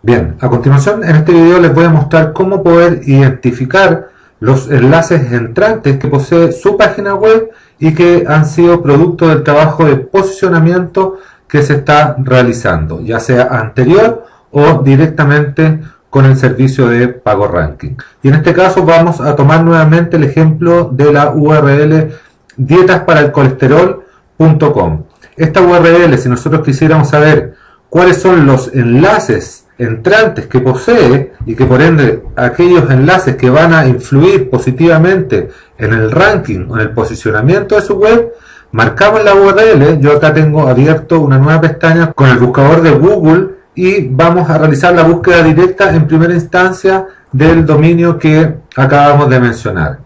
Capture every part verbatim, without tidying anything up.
Bien, a continuación en este video les voy a mostrar cómo poder identificar los enlaces entrantes que posee su página web y que han sido producto del trabajo de posicionamiento que se está realizando, ya sea anterior o directamente con el servicio de PagoRanking. Y en este caso vamos a tomar nuevamente el ejemplo de la U R L dietas para el colesterol punto com. Esta U R L, si nosotros quisiéramos saber cuáles son los enlaces entrantes que posee y que por ende aquellos enlaces que van a influir positivamente en el ranking o en el posicionamiento de su web, marcamos la U R L. Yo acá tengo abierto una nueva pestaña con el buscador de Google y vamos a realizar la búsqueda directa en primera instancia del dominio que acabamos de mencionar.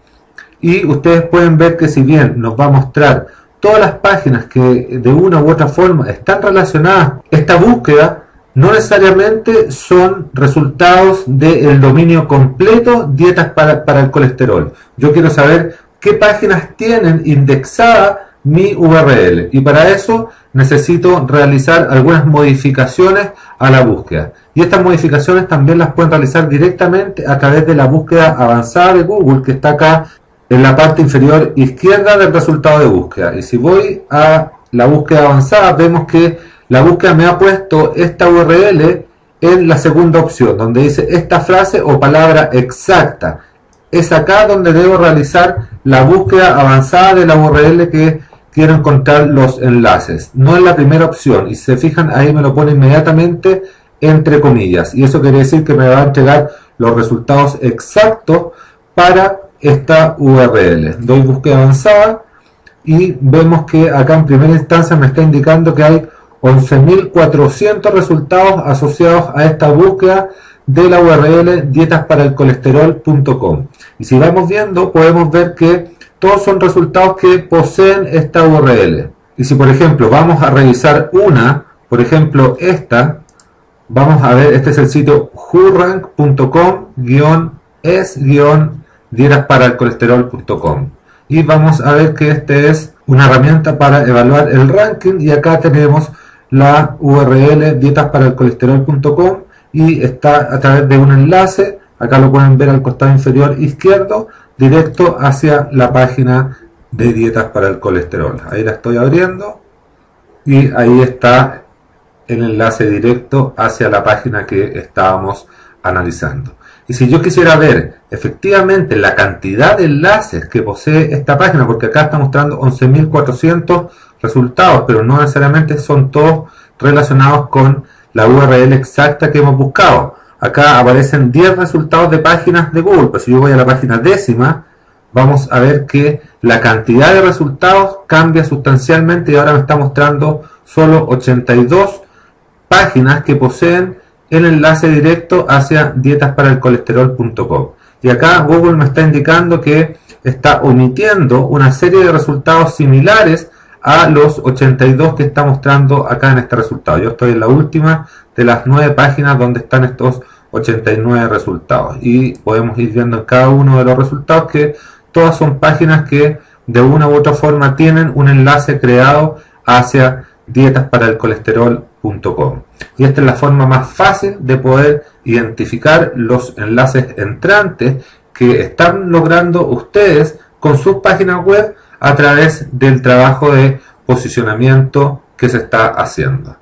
Y ustedes pueden ver que si bien nos va a mostrar todas las páginas que de una u otra forma están relacionadas, esta búsqueda no necesariamente son resultados del dominio completo dietas para, para el colesterol. Yo quiero saber qué páginas tienen indexada mi U R L y para eso necesito realizar algunas modificaciones a la búsqueda. Y estas modificaciones también las pueden realizar directamente a través de la búsqueda avanzada de Google, que está acá en la parte inferior izquierda del resultado de búsqueda. Y si voy a la búsqueda avanzada, vemos que la búsqueda me ha puesto esta U R L en la segunda opción, donde dice esta frase o palabra exacta. Es acá donde debo realizar la búsqueda avanzada de la U R L que quiero encontrar los enlaces. No en la primera opción. Y si se fijan, ahí me lo pone inmediatamente entre comillas. Y eso quiere decir que me va a entregar los resultados exactos para esta U R L. Doy búsqueda avanzada y vemos que acá en primera instancia me está indicando que hay once mil cuatrocientos resultados asociados a esta búsqueda de la U R L dietas para el colesterol punto com. Y si vamos viendo, podemos ver que todos son resultados que poseen esta U R L. Y si por ejemplo vamos a revisar una, por ejemplo esta, vamos a ver, este es el sitio whorank punto com es dietas para el colesterol punto com. Y vamos a ver que este es una herramienta para evaluar el ranking y acá tenemos la U R L dietas para el colesterol punto com y está a través de un enlace, acá lo pueden ver al costado inferior izquierdo, directo hacia la página de dietas para el colesterol. Ahí la estoy abriendo y ahí está el enlace directo hacia la página que estábamos analizando. Y si yo quisiera ver efectivamente la cantidad de enlaces que posee esta página, porque acá está mostrando once mil cuatrocientos resultados, pero no necesariamente son todos relacionados con la U R L exacta que hemos buscado. Acá aparecen diez resultados de páginas de Google, pero si yo voy a la página décima, vamos a ver que la cantidad de resultados cambia sustancialmente y ahora me está mostrando solo ochenta y dos páginas que poseen el enlace directo hacia dietas para el colesterol punto com. Y acá Google me está indicando que está omitiendo una serie de resultados similares a los ochenta y dos que está mostrando acá en este resultado. Yo estoy en la última de las nueve páginas donde están estos ochenta y nueve resultados. Y podemos ir viendo en cada uno de los resultados que todas son páginas que de una u otra forma tienen un enlace creado hacia dietas para el colesterol punto com. Y esta es la forma más fácil de poder identificar los enlaces entrantes que están logrando ustedes con sus páginas web a través del trabajo de posicionamiento que se está haciendo.